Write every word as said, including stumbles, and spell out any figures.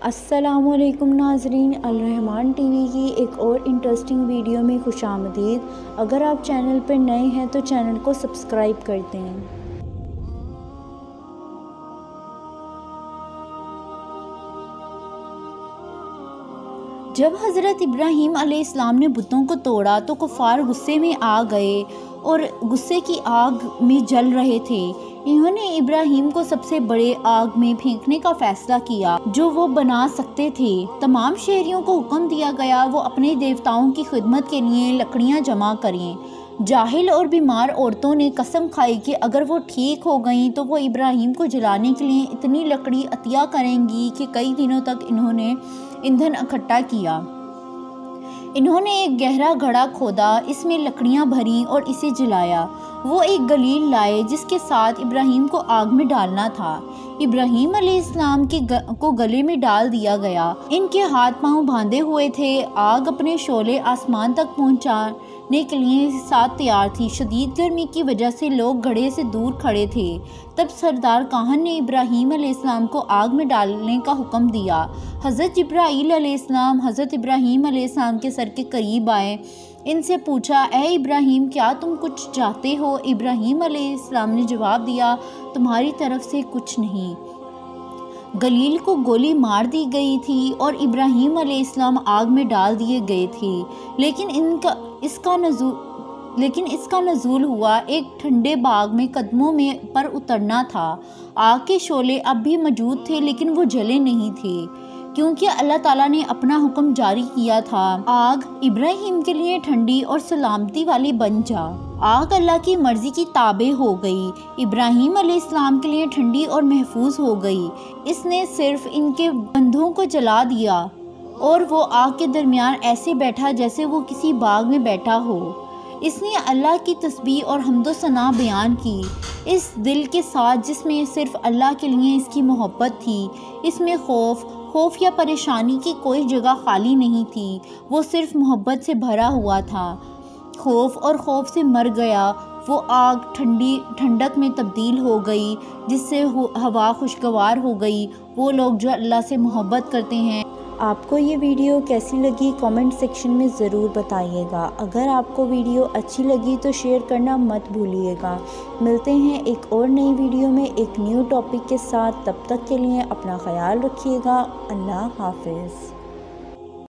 अस्सलामुअलैकुम नाज़रीन, अल रहमान टीवी की एक और इंटरेस्टिंग वीडियो में खुशामदीद। अगर आप चैनल पर नए हैं तो चैनल को सब्सक्राइब कर दें। जब हज़रत इब्राहीम अलैहिस्सलाम ने बुतों को तोड़ा तो कुफ़ार गुस्से में आ गए और गुस्से की आग में जल रहे थे। इन्होंने इब्राहीम को सबसे बड़े आग में फेंकने का फैसला किया जो वो बना सकते थे। तमाम शहरियों को हुक्म दिया गया वो अपने देवताओं की खिदमत के लिए लकड़ियां जमा करें। जाहिल और बीमार औरतों ने कसम खाई कि अगर वो ठीक हो गईं तो वो इब्राहीम को जलाने के लिए इतनी लकड़ी अतिया करेंगी कि कई दिनों तक इन्होंने ईंधन इकट्ठा किया। इन्होंने एक गहरा घड़ा खोदा, इसमें लकड़ियां भरी और इसे जलाया। वो एक गलील लाए जिसके साथ इब्राहीम को आग में डालना था। इब्राहीम अलैहिस्सलाम के ग, को गले में डाल दिया गया। इनके हाथ पांव बांधे हुए थे। आग अपने शोले आसमान तक पहुंचाने के लिए साथ तैयार थी। शदीद गर्मी की वजह से लोग घड़े से दूर खड़े थे। तब सरदार काहन ने इब्राहीम अलैहिस्सलाम को आग में डालने का हुक्म दिया। हज़रत जिब्राईल अलैहिस्सलाम हज़रत इब्राहीम अलैहिस्सलाम के सर के करीब आए। इनसे पूछा, ए इब्राहीम, क्या तुम कुछ चाहते हो? इब्राहीम अलैहिस्सलाम ने जवाब दिया, तुम्हारी तरफ से कुछ नहीं। गलील को गोली मार दी गई थी और इब्राहीम अलैहिस्सलाम आग में डाल दिए गए थे। लेकिन इनका इसका नज़ूल लेकिन इसका नज़ूल हुआ एक ठंडे बाग में कदमों में पर उतरना था। आग के शोले अब भी मौजूद थे लेकिन वो जले नहीं थे क्योंकि अल्लाह ताला ने अपना हुक्म जारी किया था। आग इब्राहीम के लिए ठंडी और सलामती वाली बन जा। आग अल्लाह की मर्जी की ताबे हो गई। इब्राहीम अलैहिस्सलाम के लिए ठंडी और महफूज हो गई। इसने सिर्फ इनके बंधुओं को जला दिया और वो आग के दरमियान ऐसे बैठा जैसे वो किसी बाग में बैठा हो। इसने अल्लाह की तस्बीह और हम्दो सना बयान की इस दिल के साथ जिसमें सिर्फ अल्लाह के लिए इसकी मोहब्बत थी। इसमें खौफ खौफ या परेशानी की कोई जगह खाली नहीं थी। वो सिर्फ मोहब्बत से भरा हुआ था। खौफ और खौफ से मर गया। वो आग ठंडी ठंडक में तब्दील हो गई जिससे हवा खुशगवार हो गई। वो लोग जो अल्लाह से मोहब्बत करते हैं। आपको ये वीडियो कैसी लगी कमेंट सेक्शन में ज़रूर बताइएगा। अगर आपको वीडियो अच्छी लगी तो शेयर करना मत भूलिएगा। मिलते हैं एक और नई वीडियो में एक न्यू टॉपिक के साथ। तब तक के लिए अपना ख्याल रखिएगा। अल्लाह हाफिज़।